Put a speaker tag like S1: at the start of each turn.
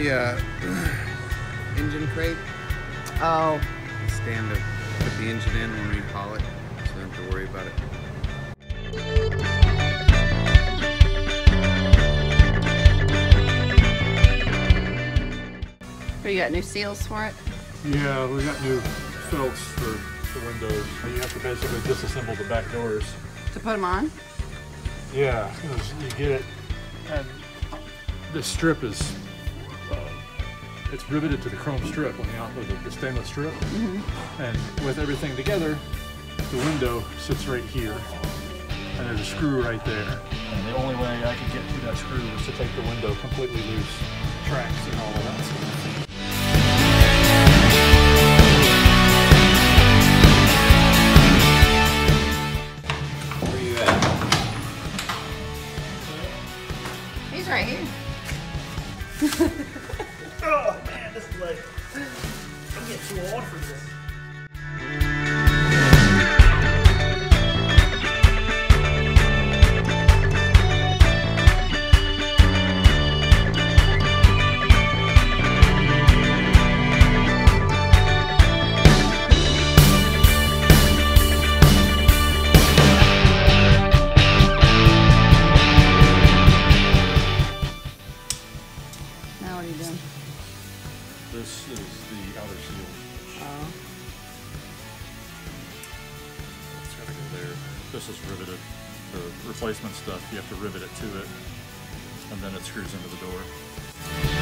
S1: the engine crate.
S2: Oh.
S1: Stand to put the engine in when we haul it, so don't have to worry about it.
S2: So you got new seals for it?
S3: Yeah, we got new felts for the windows. You have to basically disassemble the back doors.
S2: To put them on?
S3: Yeah, because you get it, and the strip is, it's riveted to the chrome strip on the outside, the stainless strip. Mm-hmm. And with everything together, the window sits right here, and there's a screw right there. And the only way I could get through that screw was to take the window completely loose, tracks and all of that stuff.
S2: He's right here.
S4: Oh man, this is like, I'm getting too old for this.
S2: Now what are you doing?
S3: This is the outer seal.
S2: Oh.
S3: It's got to go there. This is riveted. The replacement stuff, you have to rivet it to it, and then it screws into the door.